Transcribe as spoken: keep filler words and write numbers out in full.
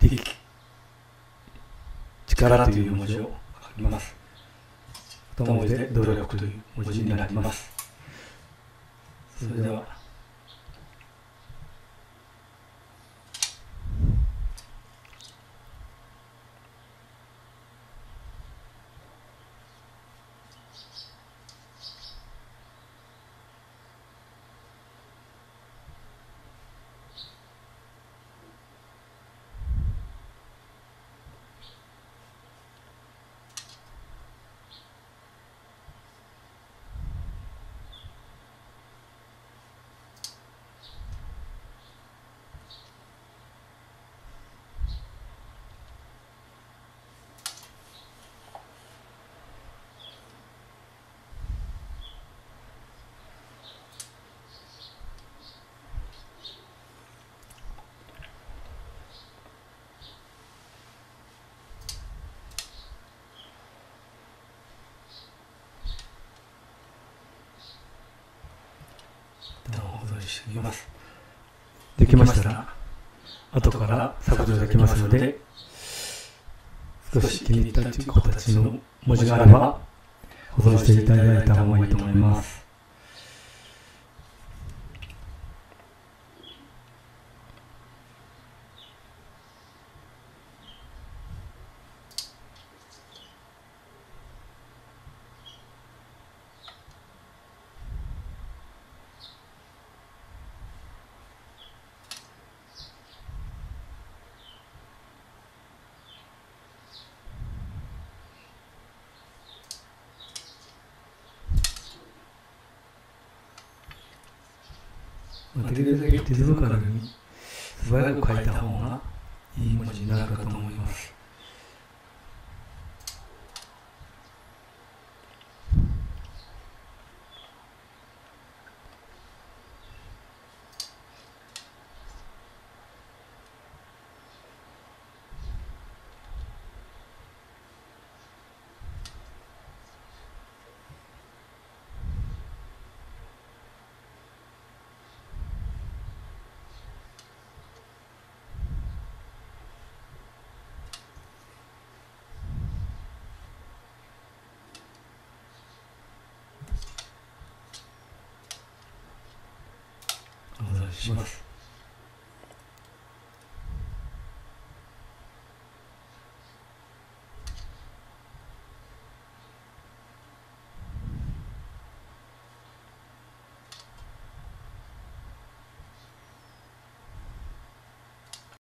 力、力という文字を書きます。二文字で努力という文字になります。それでは保存してみます。できましたら後から削除できますので、少し気に入ったという形の文字があれば保存していただいた方がいいと思います。できるだけリズミカルに素早く書いた方がいい文字になるかと思います。お願いします。